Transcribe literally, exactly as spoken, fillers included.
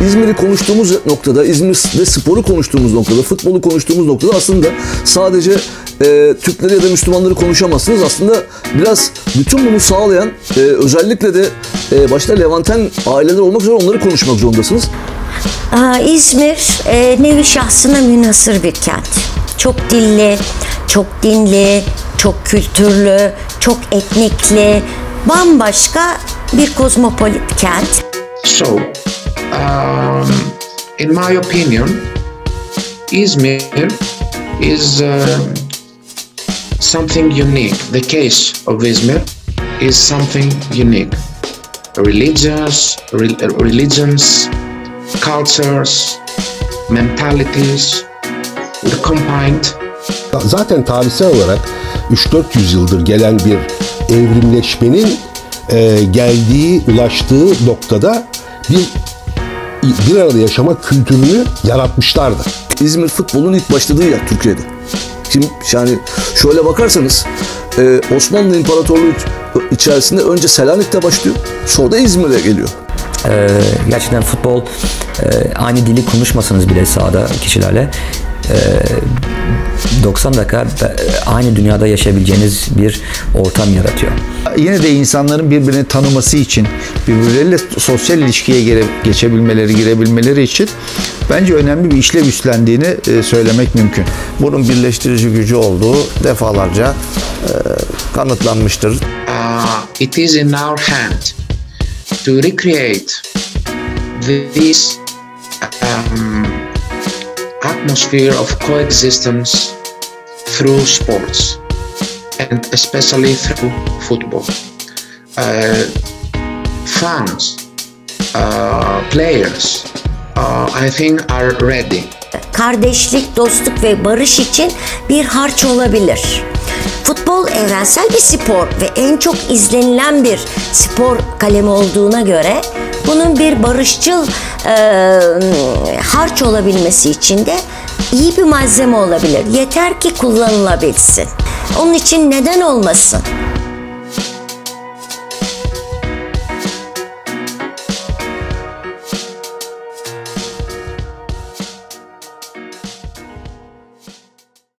İzmir'i konuştuğumuz noktada, İzmir'de sporu konuştuğumuz noktada, futbolu konuştuğumuz noktada aslında sadece e, Türkleri ya da Müslümanları konuşamazsınız. Aslında biraz bütün bunu sağlayan e, özellikle de e, başta Levanten aileler olmak üzere onları konuşmak zorundasınız. İzmir e, nevi şahsına münhasır bir kent. Çok dilli, çok dinli, çok kültürlü, çok etnikli, bambaşka bir kozmopolit kent. So, um, in my opinion, Izmir is uh, something unique. The case of Izmir is something unique. Religions, re religions, cultures, mentalities were combined. Zaten tarihsel olarak üç dört yüz yıldır gelen bir evrimleşmenin e, geldiği, ulaştığı noktada bir bir arada yaşama kültürünü yaratmışlardı. İzmir futbolun ilk başladığı yer Türkiye'de. Şimdi yani şöyle bakarsanız e, Osmanlı İmparatorluğu içerisinde önce Selanik'te başlıyor, sonra da İzmir'e geliyor. Ee, gerçekten futbol e, aynı dili konuşmasanız bile sahada kişilerle e, doksan dakika aynı dünyada yaşayabileceğiniz bir ortam yaratıyor. Yine de insanların birbirini tanıması için, birbirleriyle sosyal ilişkiye geçebilmeleri, girebilmeleri için bence önemli bir işlev üstlendiğini e, söylemek mümkün. Bunun birleştirici gücü olduğu defalarca e, kanıtlanmıştır. Uh, it is in our hand to recreate this um, atmosphere of coexistence through sports and especially through football. Uh, fans, uh, players, uh, I think are ready. Kardeşlik, dostluk ve barış için bir harç olabilir. Futbol evrensel bir spor ve en çok izlenilen bir spor kalemi olduğuna göre bunun bir barışçıl e, harç olabilmesi için de iyi bir malzeme olabilir. Yeter ki kullanılabilsin. Onun için neden olmasın?